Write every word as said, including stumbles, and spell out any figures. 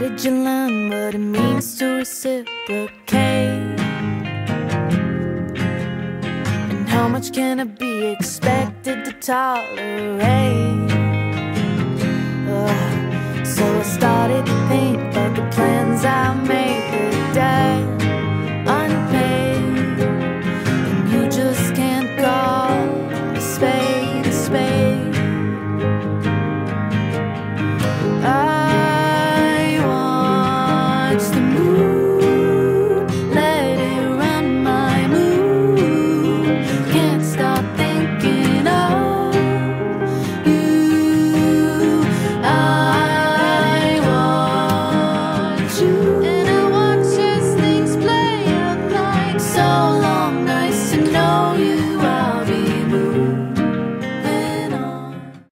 did you learn what it means to reciprocate? And how much can I be expected to tolerate? Oh.